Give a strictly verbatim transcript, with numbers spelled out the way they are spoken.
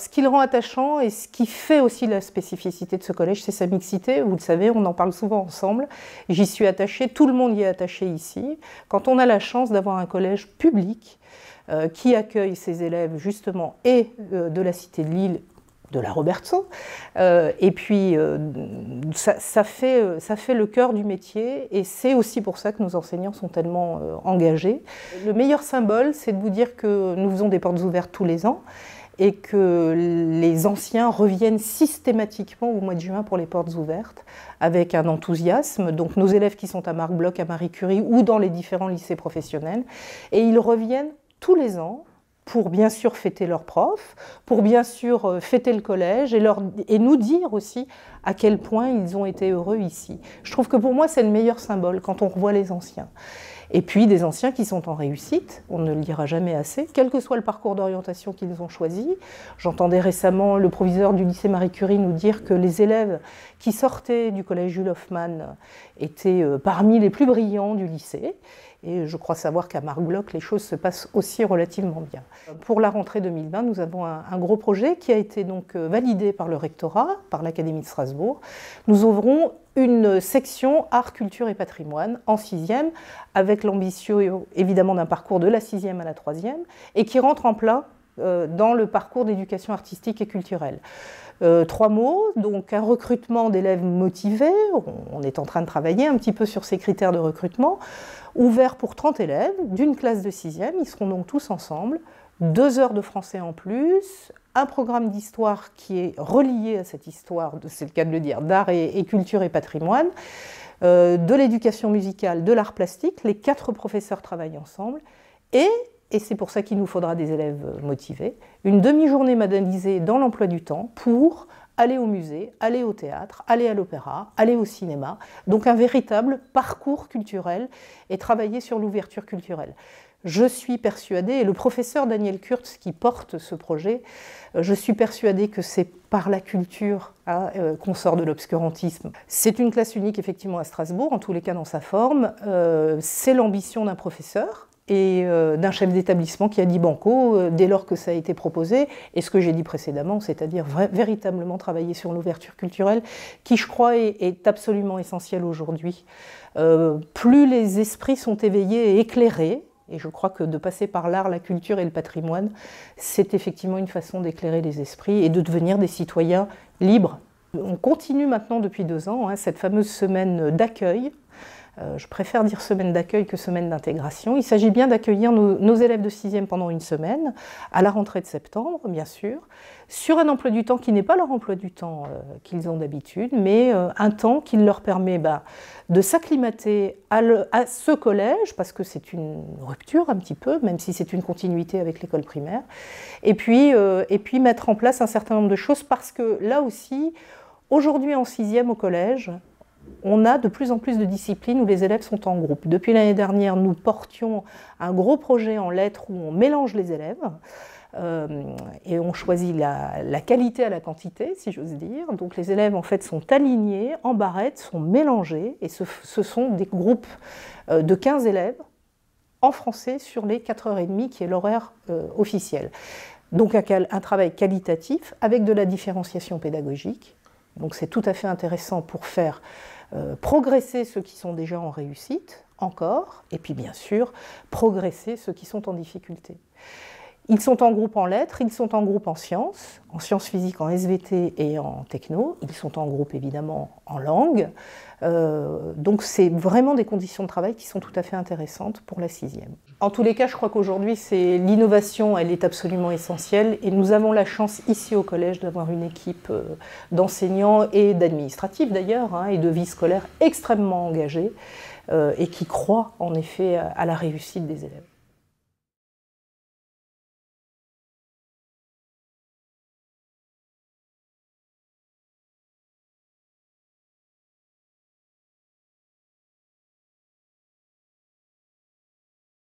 Ce qui le rend attachant et ce qui fait aussi la spécificité de ce collège, c'est sa mixité. Vous le savez, on en parle souvent ensemble. J'y suis attachée, tout le monde y est attaché ici. Quand on a la chance d'avoir un collège public euh, qui accueille ses élèves justement et euh, de la Cité de Lille, de la Robertson, euh, et puis euh, ça, ça, fait, ça fait le cœur du métier et c'est aussi pour ça que nos enseignants sont tellement euh, engagés. Le meilleur symbole, c'est de vous dire que nous faisons des portes ouvertes tous les ans et que les anciens reviennent systématiquement au mois de juin pour les portes ouvertes avec un enthousiasme. Donc nos élèves qui sont à Marc Bloch, à Marie Curie ou dans les différents lycées professionnels, et ils reviennent tous les ans pour bien sûr fêter leurs profs, pour bien sûr fêter le collège et, leur, et nous dire aussi à quel point ils ont été heureux ici. Je trouve que pour moi c'est le meilleur symbole quand on revoit les anciens. Et puis des anciens qui sont en réussite, on ne le dira jamais assez, quel que soit le parcours d'orientation qu'ils ont choisi. J'entendais récemment le proviseur du lycée Marie Curie nous dire que les élèves qui sortaient du collège Jules Hoffmann étaient parmi les plus brillants du lycée. Et je crois savoir qu'à Marc Bloch, les choses se passent aussi relativement bien. Pour la rentrée deux mille vingt, nous avons un, un gros projet qui a été donc validé par le rectorat, par l'Académie de Strasbourg. Nous ouvrons une section art, culture et patrimoine en sixième, avec l'ambition évidemment d'un parcours de la sixième à la troisième, et qui rentre en plein euh, dans le parcours d'éducation artistique et culturelle. Euh, trois mots, donc un recrutement d'élèves motivés, on est en train de travailler un petit peu sur ces critères de recrutement, ouvert pour trente élèves d'une classe de sixième, ils seront donc tous ensemble, deux heures de français en plus, un programme d'histoire qui est relié à cette histoire, c'est le cas de le dire, d'art et, et culture et patrimoine, euh, de l'éducation musicale, de l'art plastique, les quatre professeurs travaillent ensemble, et et c'est pour ça qu'il nous faudra des élèves motivés, une demi-journée modalisée dans l'emploi du temps pour aller au musée, aller au théâtre, aller à l'opéra, aller au cinéma, donc un véritable parcours culturel et travailler sur l'ouverture culturelle. Je suis persuadée, et le professeur Daniel Kurtz qui porte ce projet, je suis persuadée que c'est par la culture hein, euh, qu'on sort de l'obscurantisme. C'est une classe unique effectivement à Strasbourg, en tous les cas dans sa forme, euh, c'est l'ambition d'un professeur, et euh, d'un chef d'établissement qui a dit banco euh, dès lors que ça a été proposé, et ce que j'ai dit précédemment, c'est-à-dire véritablement travailler sur l'ouverture culturelle, qui je crois est, est absolument essentielle aujourd'hui. Euh, plus les esprits sont éveillés et éclairés, et je crois que de passer par l'art, la culture et le patrimoine, c'est effectivement une façon d'éclairer les esprits et de devenir des citoyens libres. On continue maintenant depuis deux ans hein, cette fameuse semaine d'accueil. Euh, je préfère dire semaine d'accueil que semaine d'intégration. Il s'agit bien d'accueillir nos, nos élèves de sixième pendant une semaine, à la rentrée de septembre, bien sûr, sur un emploi du temps qui n'est pas leur emploi du temps euh, qu'ils ont d'habitude, mais euh, un temps qui leur permet bah, de s'acclimater à, à ce collège, parce que c'est une rupture un petit peu, même si c'est une continuité avec l'école primaire, et puis, euh, et puis mettre en place un certain nombre de choses, parce que là aussi, aujourd'hui en sixième au collège, on a de plus en plus de disciplines où les élèves sont en groupe. Depuis l'année dernière, nous portions un gros projet en lettres où on mélange les élèves euh, et on choisit la, la qualité à la quantité, si j'ose dire. Donc les élèves en fait sont alignés, en barrette, sont mélangés et ce, ce sont des groupes euh, de quinze élèves en français sur les quatre heures trente qui est l'horaire euh, officiel. Donc un, un travail qualitatif avec de la différenciation pédagogique. Donc c'est tout à fait intéressant pour faire euh, progresser ceux qui sont déjà en réussite, encore, et puis bien sûr, progresser ceux qui sont en difficulté. Ils sont en groupe en lettres, ils sont en groupe en sciences, en sciences physiques, en S V T et en techno, ils sont en groupe évidemment en langue, euh, donc c'est vraiment des conditions de travail qui sont tout à fait intéressantes pour la sixième. En tous les cas, je crois qu'aujourd'hui, c'est l'innovation, elle est absolument essentielle et nous avons la chance ici au collège d'avoir une équipe euh, d'enseignants et d'administratifs d'ailleurs, hein, et de vie scolaire extrêmement engagée euh, et qui croient en effet à la réussite des élèves.